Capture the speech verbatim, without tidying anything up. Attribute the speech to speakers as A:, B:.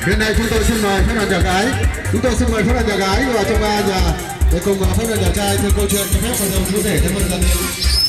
A: Hiện nay chúng tôi xin mời phái đoàn nhà gái, chúng tôi xin mời phái đoàn nhà gái vào trong ba nhà để cùng phái đoàn nhà trai theo câu chuyện cho phép và dòng chú rể thêm một lần nữa.